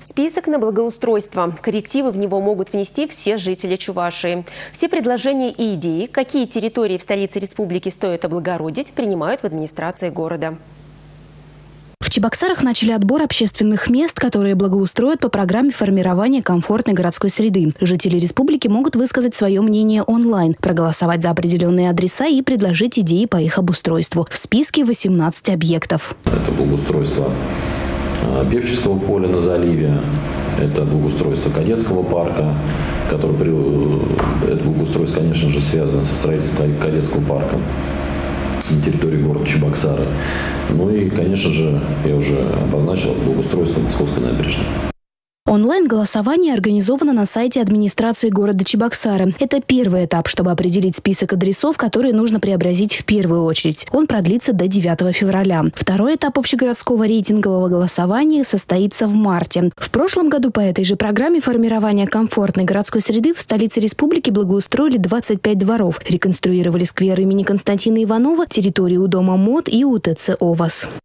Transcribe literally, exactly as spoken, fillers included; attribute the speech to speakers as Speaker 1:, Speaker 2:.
Speaker 1: Список на благоустройство. Коррективы в него могут внести все жители Чувашии. Все предложения и идеи, какие территории в столице республики стоит облагородить, принимают в администрации города.
Speaker 2: В Чебоксарах начали отбор общественных мест, которые благоустроят по программе формирования комфортной городской среды. Жители республики могут высказать свое мнение онлайн, проголосовать за определенные адреса и предложить идеи по их обустройству. В списке восемнадцать объектов.
Speaker 3: Это благоустройство Певческого поля на заливе, это благоустройство Кадетского парка, который, это благоустройство, конечно же, связано со строительством Кадетского парка на территории города Чебоксары. Ну и, конечно же, я уже обозначил благоустройство Московской набережной.
Speaker 2: Онлайн-голосование организовано на сайте администрации города Чебоксары. Это первый этап, чтобы определить список адресов, которые нужно преобразить в первую очередь. Он продлится до девятого февраля. Второй этап общегородского рейтингового голосования состоится в марте. В прошлом году по этой же программе формирования комфортной городской среды в столице республики благоустроили двадцать пять дворов, реконструировали сквер имени Константина Иванова, территорию у дома МОД и УТЦ ОВАС.